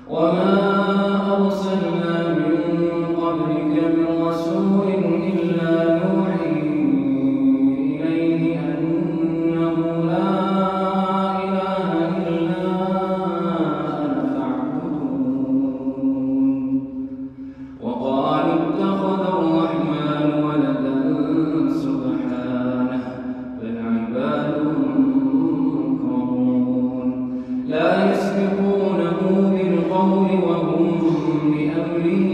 وما أرسلنا من قبلك من رسول إلا نوحي إليه أنه لا إله إلا أنا فاعبدون وقالوا اتخذ الرحمن ولدا سبحانه بل عباد مكرمون لا يسبقونه بالقول وهم بأمره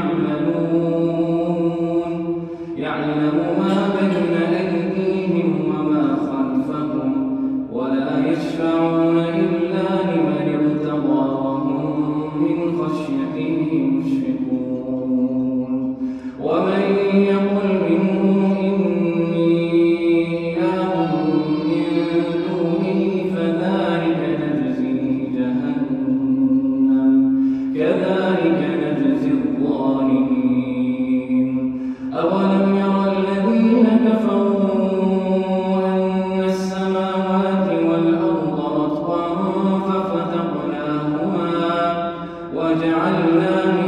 يعملون يعلم ما بين أيديهم وما خلفهم ولا يشفعون إلا لمن ارتضى وهم من خشيته مشفقون ومن يقل منهم إني إله من دونه فذلك نجزيه جهنم كذلك نجزي الظالمين أولم ير الذين كفروا أن السماوات والأرض رتقا ففتقناهما وجعلنا من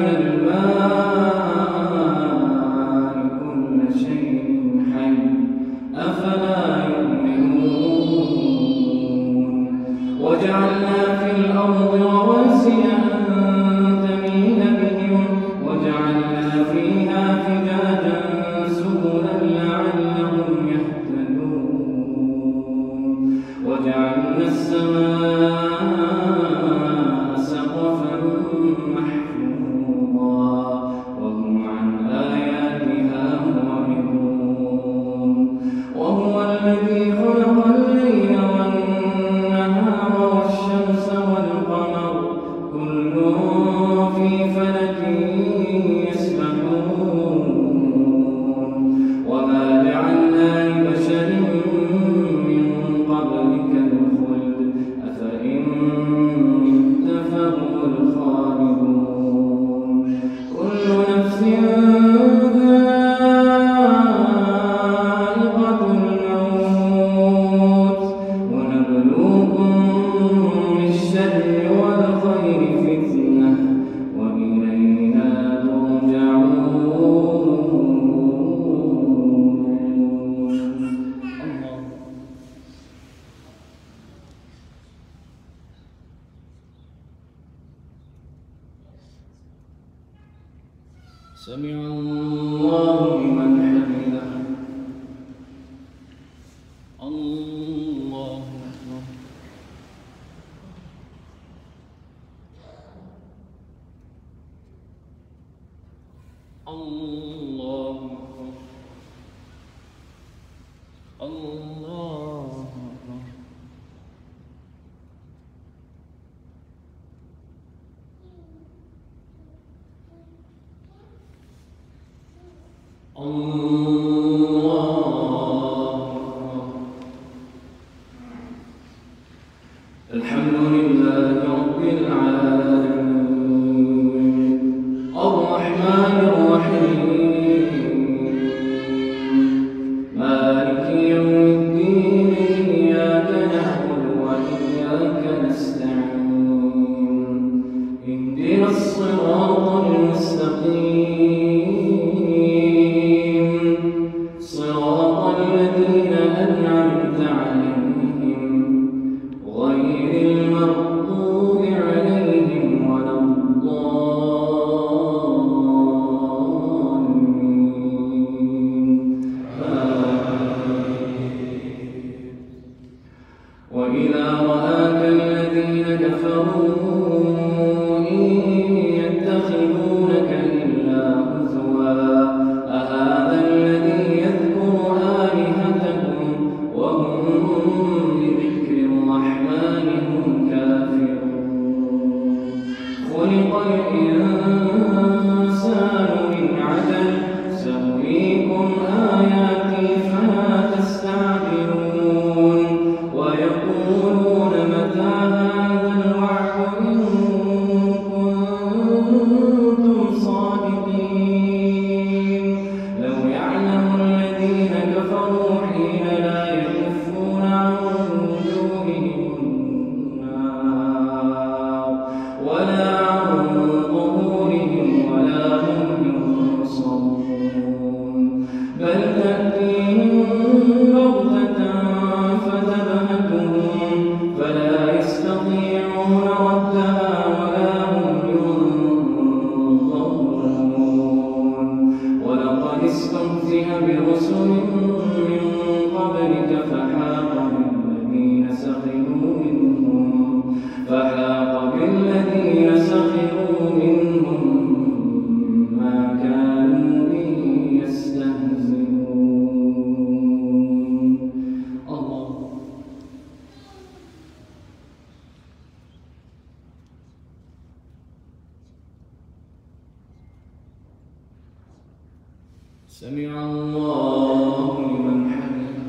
الماء كل شيء حي أفلا يؤمنون وجعلنا في الأرض رواسي أن تميد بهم وجعلنا فيها فجاجا سبلا لعلهم يهتدون وجعلنا السماء سقفا محفوظا وهم عن آياتها معرضون وهو الذي خلق الليل والنهار والشمس والقمر كل في فلك يسبحون وما جعلنا لبشر من قبلك الخلد أفإن مت فهم الخالدون كل نفس ذائقة الموت ونبلوكم بالشر والخير فتنة وإلينا ترجعون. سمع الله لمن حمده الله أكبر الله أكبر الله أكبر الحمد لله رب العالمين الرحمن الرحيم مالك يوم الدين إياك نعبد وإياك نستعين اهدنا الصراط المستقيم صراط الذين أنعمت عليهم غير المغضوب عليهم ولا الضالين وإذا رآك الذين كفروا إن يتخذونك إلا هزوا أهذا الذي يذكر آلهتكم وهم بذكر الرحمن هم كافرون خلق الإنسان من عجل سأريكم آياتي فلا تستعجلون ويقولون متى هذا الوعد إن كنتم صادقين لو يعلم الذين كفروا حين لا يكفون عن وجوههم النار ولا عن ظهورهم ولا هم ينصرون بل تأتيهم بغتة فتبهتهم فلا يستطيعون ردها ولا هم ينظرون ولقد استهزئ برسل من قبلك فحاق بالذين سخروا منهم ما كانوا به يستهزئون. الله. سمع الله لمن حمده.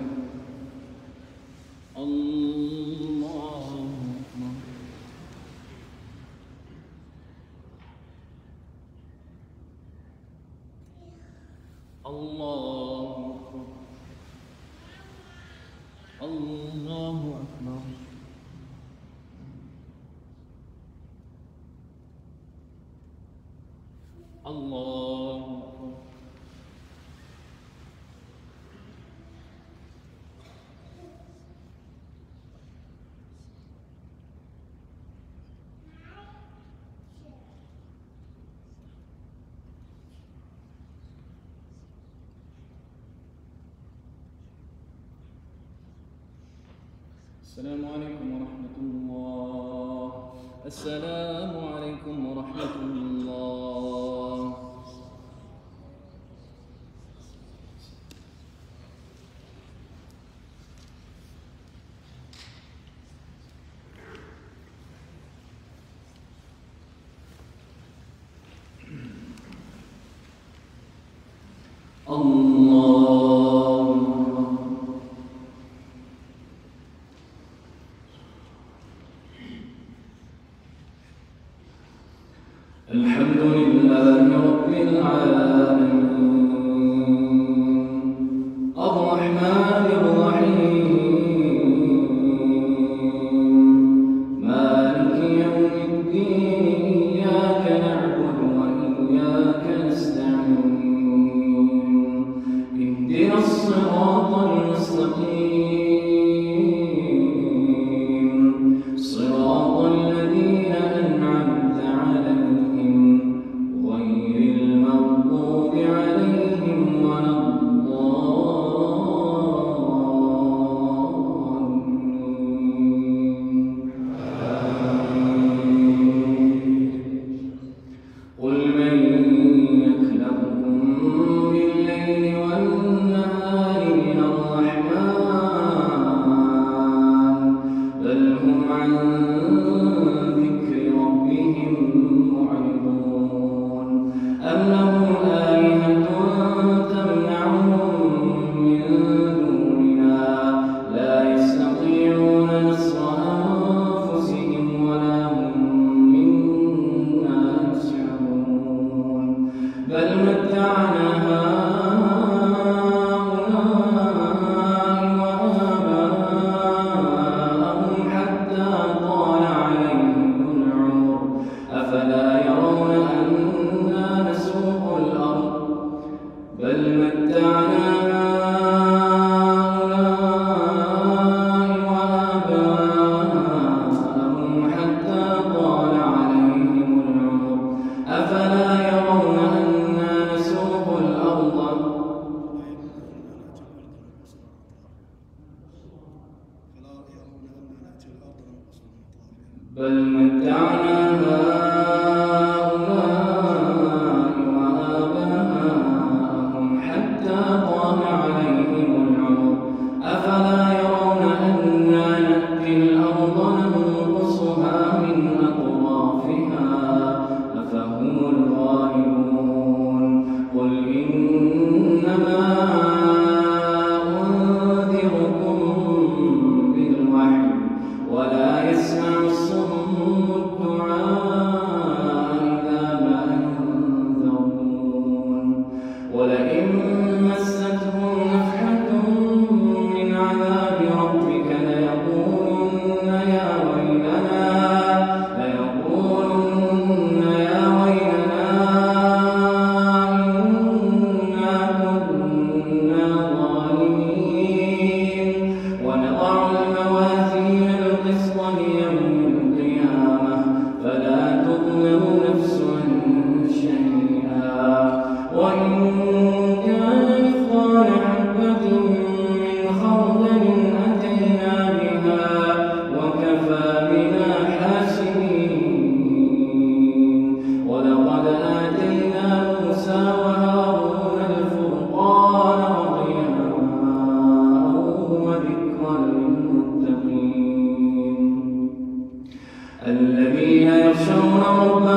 الله أكبر. الله أكبر. الله أكبر. الله أكبر. السلام عليكم ورحمة الله. السلام عليكم ورحمة الله. الله. الحمد لله رب العالمين الرحمن الرحيم مالك يوم الدين إياك نعبد وإياك نستعين اهدنا الصراط المستقيم صراط الذين أنعمت عليهم غير المغضوب عليهم ولا الضالين. قل من يكلؤكم بالليل والنهار من الرحمن بل هم عن ذكر ربهم معرضون أم لهم آلهة تمنعهم من دوننا لا يستطيعون نصر أنفسهم ولا هم منا يسحبون بل متعنا هؤلاء وآباءهم حتى طال عليهم العمر أفلا يرون أنا نسوق الأرض بل متعنا هؤلاء وآباءهم حتى طال عليهم العمر أفلا يرون أنا نسوق الأرض بل متعنا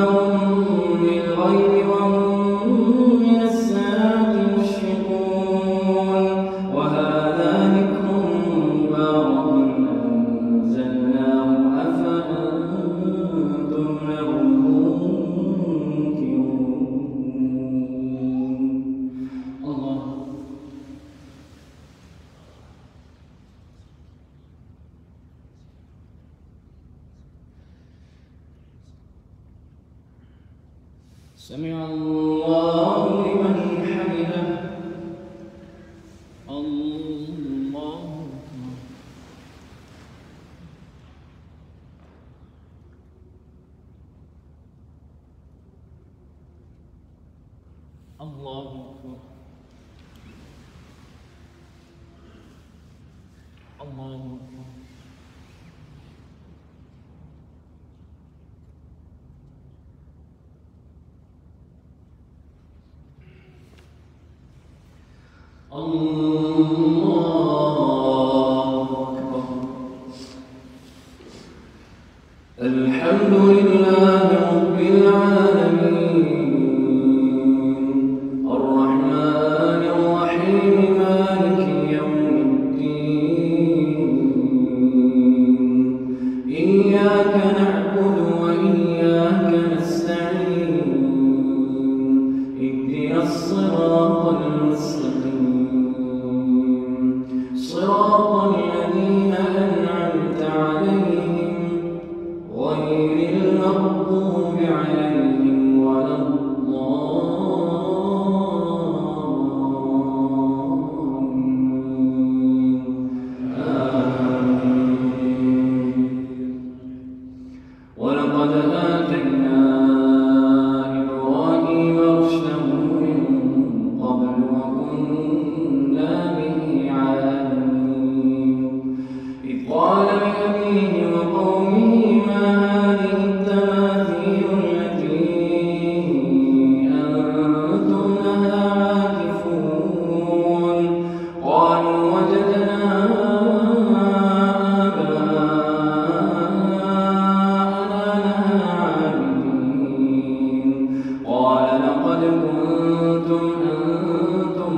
بالغيب وهم من الساعة مشفقون وهذا ذكر مبارك أنزلناه أفأنتم له منكرون. الله سمع الله لمن حمده. الله الله أكبر. الله أكبر. الله أكبر. الحمد لله رب العالمين الرحمن الرحيم مالك يوم الدين إياك نعبد وإياك نستعين اهدنا الصراط المستقيم صراط الذين أنعمت عليهم غير المغضوب عليهم ولا الضالين. آمين. ولقد آتينا إبراهيم رشده من قبل وكنا به عالمين إذ قال لأبيه وقومه ما هذه التماثيل التي أنتم لها عاكفون قالوا وجدنا آباءنا لها عابدين قال لقد كنتم أنتم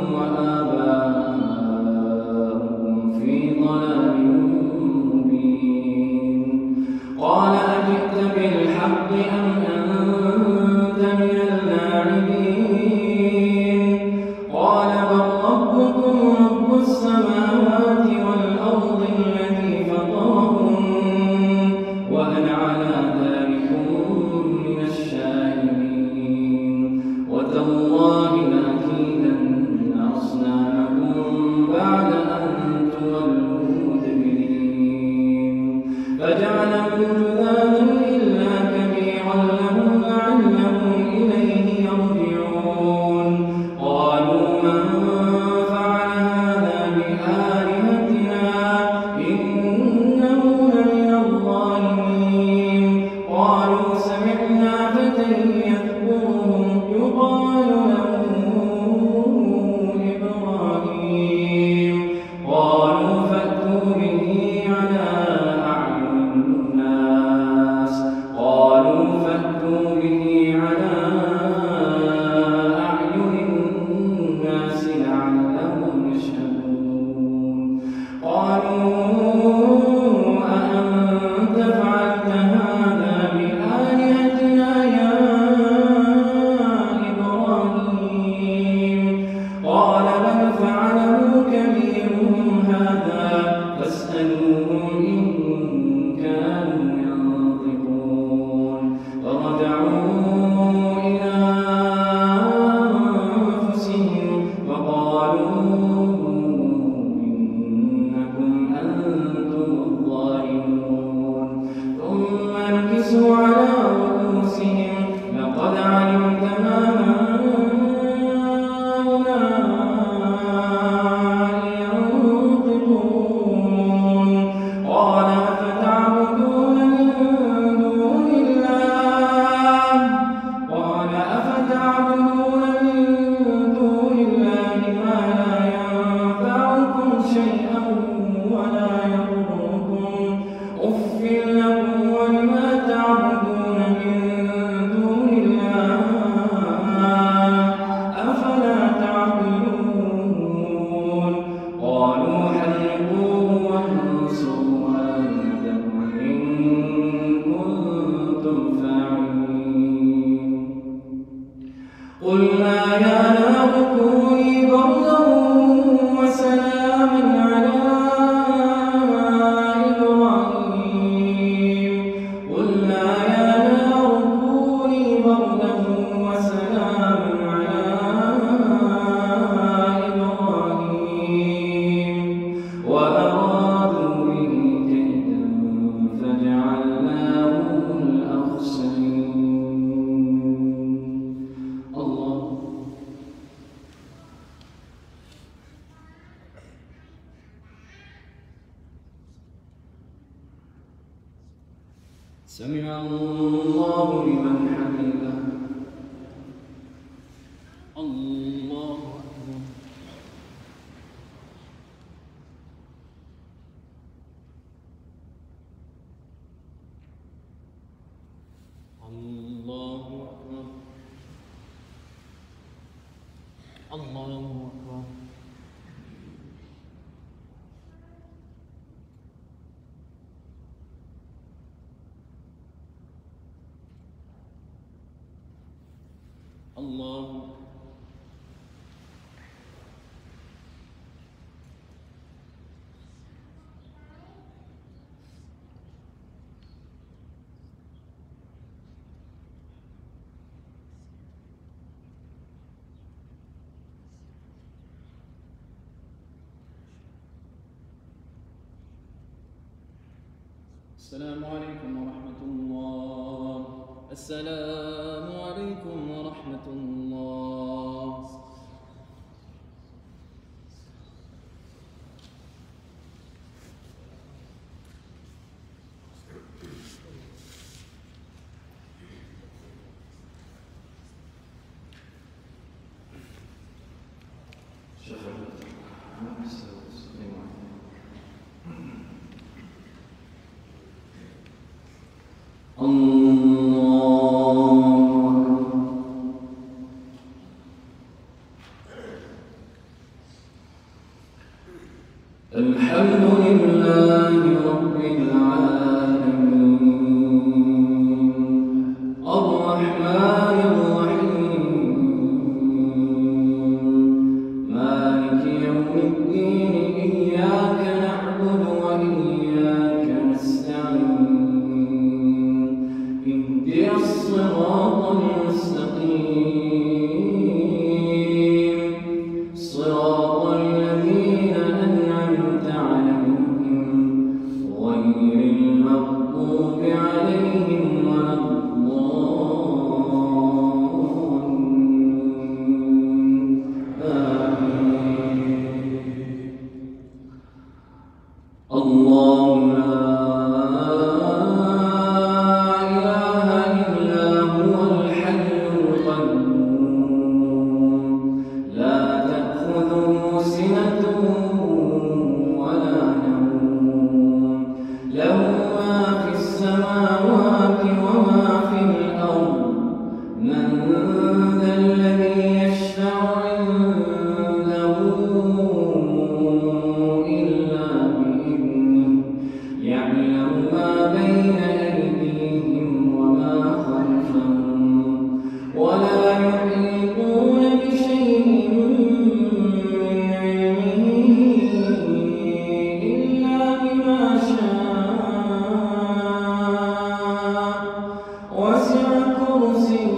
وآباؤكم في ضلال مبين قال أجئت بالحق أم أنت من اللاعبين قال بل ربكم رب السماوات والأرض الذي فطرهن وأنا على ذلكم من الشاهدين وتالله لأكيدن أصنامكم بعد أن تولوا مدبرين فجعلهم جذاذا إلا كبيرا لهم لعلهم إليه يرجعون قالوا من فعل هذا بآلهتنا قلنا يا نار كوني بردا وسلاما على إبراهيم قلنا يا نار كوني بردا وسلاما على إبراهيم وأرادوا به كيدا فجعلناهم الأخسرين. الله. سمع الله لمن حمده. الله أكبر. الله أكبر. الله أكبر. الله. السلام عليكم ورحمة الله. السلام عليكم ورحمة الله. الحمد لله رب العالمين الرحمن الرحيم مالك يوم الدين إياك نعبد وإياك نستعين اهدنا الصراط المستقيم صراط الذين أنعمت عليهم غير المغضوب عليهم ولا الضالين آمين. الله لا إله إلا هو الحي القيوم لا تأخذه سنة ولا نوم له ما في السماوات وما في الأرض من ذا الذي يشفع عنده إلا بإذنه يعلم ما بين أيديهم وما خلفهم ولا يحيطون بشيء من علمه إلا بما شاء وسع كرسيه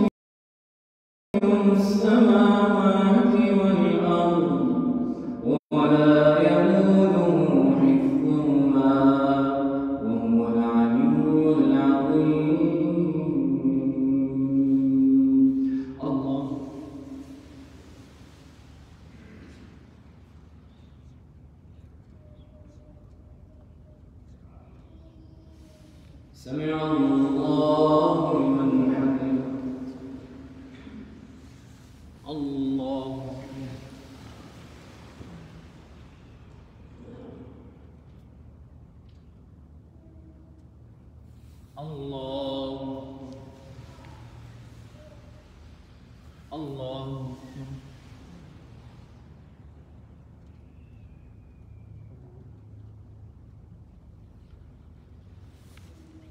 السماوات والأرض ولا يئوده حفظهما وهو العلي العظيم. الله. سمع الله لمن حمده. الله. الله. الله.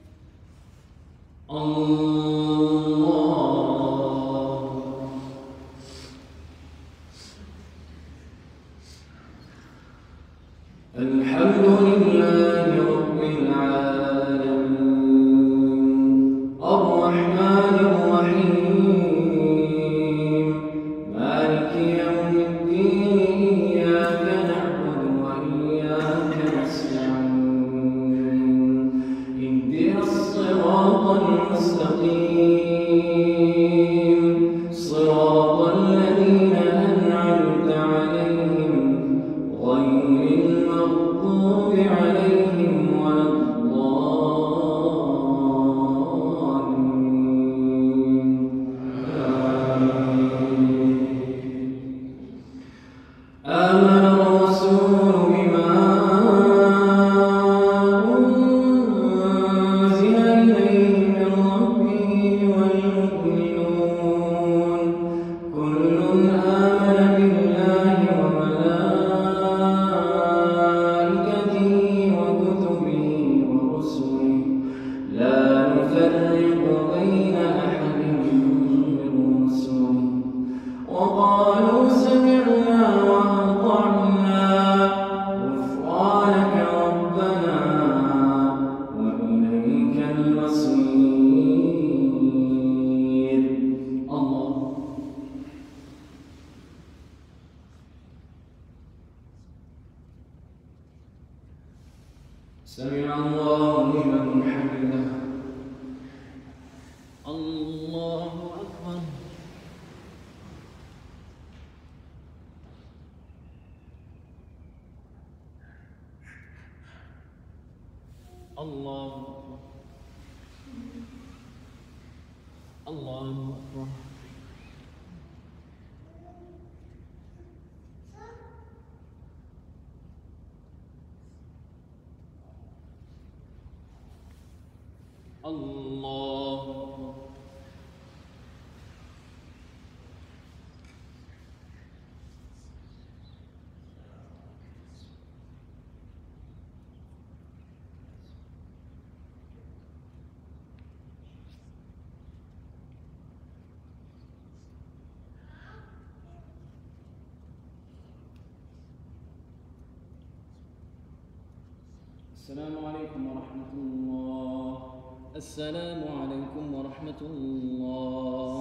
الله. سمع الله لمن حمده. الله أكبر. الله أكبر. الله أكبر. الله أكبر. السلام عليكم ورحمة الله. السلام عليكم ورحمة الله.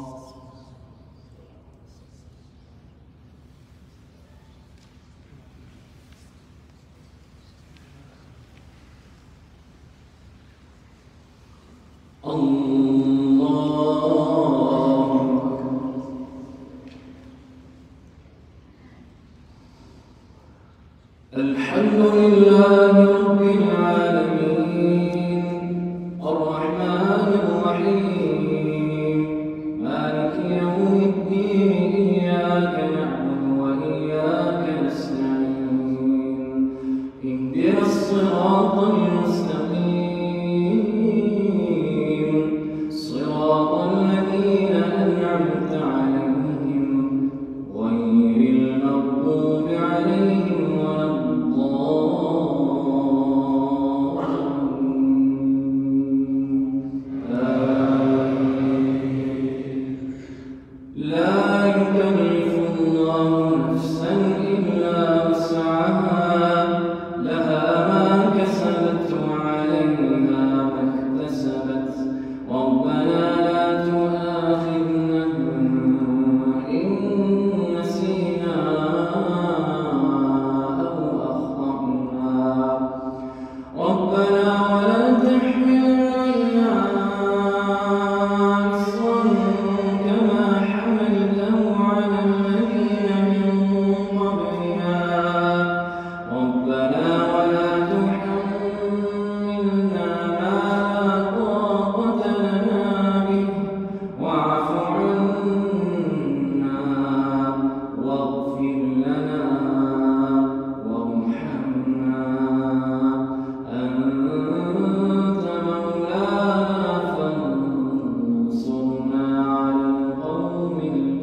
الحمد لله رب العالمين الرحمن الرحيم مالك يوم الدين إياك نعبد وإياك نستعين اهدنا الصراط المستقيم صراط الذين أنعمت عليهم غير المغضوب عليهم ولا لا يكلف الله نفسا إلا وسعها لها ما كسبت وعليها ما اكتسبت ربنا لا تؤاخذنا إن نسينا أو أخطأنا ربنا ولا تحمل علينا إصرا كما حملته على الذين من قبلنا ربنا ولا تحملنا ما لا طاقة لنا به واعف عنا واغفر لنا وارحمنا أنت مولانا فانصرنا على القوم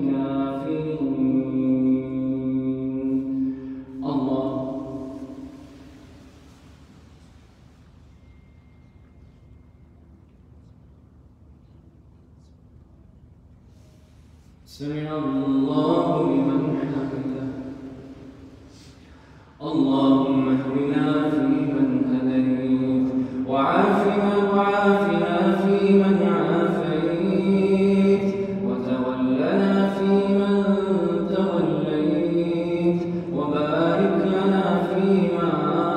الكافرين. الله سمع الله لمن حمده. اللهم اهدنا فيمن هديت وعافنا فيمن عافيت وتولنا فيمن توليت وبارك لنا فيما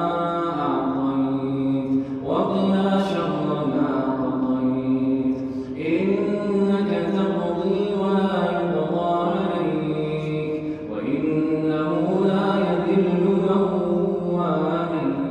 أعطيت وقنا شر ما قضيت إنك تقضي ولا يقضى عليك وإنه لا يذل من واليت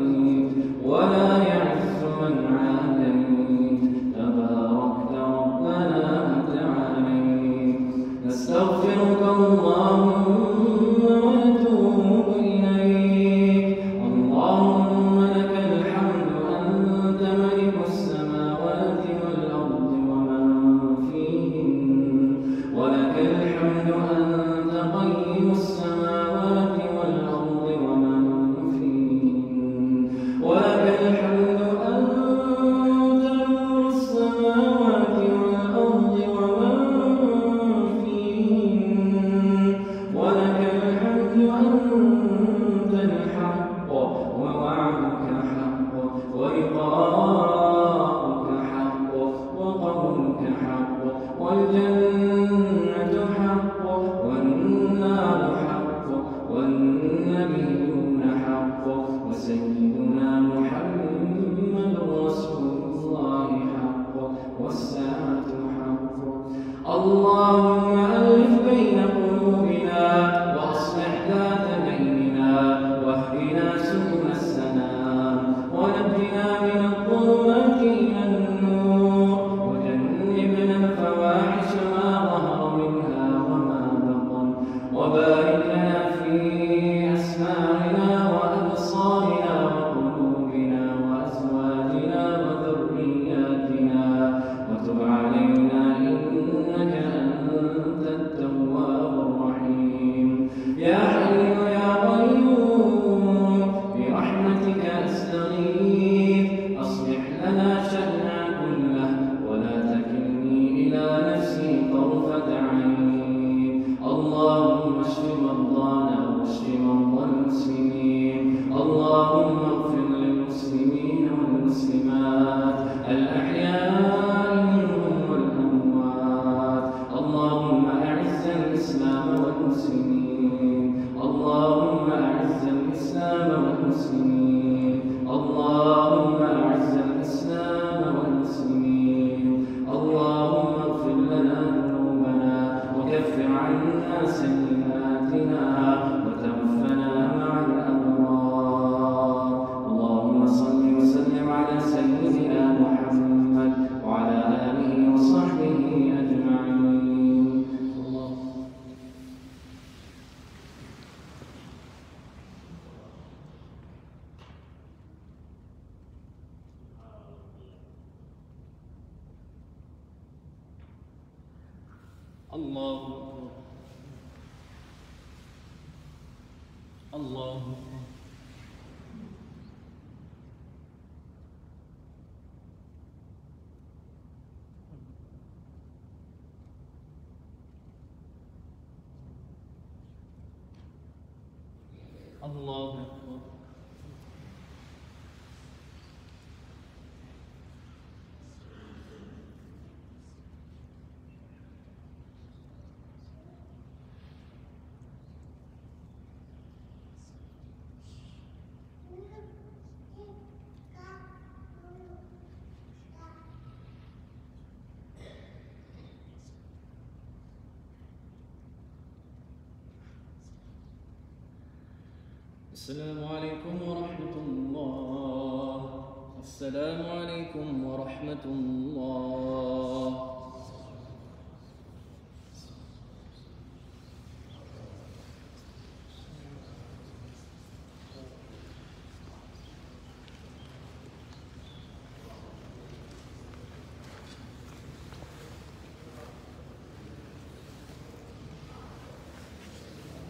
اللهم ألف بين قلوبنا وأصلح ذات بيننا واهدنا سبل السلام ونجنا من الظلمات إلى النور وجنبنا الفواحش ما ظهر منها وما بطن وبارك لنا في أسماعنا وأبصارنا وقلوبنا وأزواجنا وذرياتنا وتب علينا إنك أنت التواب الرحيم يا حي يا قيوم برحمتك أستغيث أصلح لنا شأننا كله ولا تكلني إلى نفسي طرفة عين اللهم اشف مرضانا واشف مرضى المسلمين اللهم اغفر للمسلمين والمسلمات الأحياء منهم والأموات اللهم أعز الإسلام والمسلمين اللهم أعز الإسلام والمسلمين اللهم أعز الإسلام والمسلمين اللهم اغفر لنا ذنوبنا وكفر عنا سيئاتنا وتوفنا مع الأبرار اللهم صل وسلم على سيدنا محمد وعلى آله وصحبه أجمعين الله أكبر الله أكبر الله أكبر السلام عليكم ورحمة الله. السلام عليكم ورحمة الله.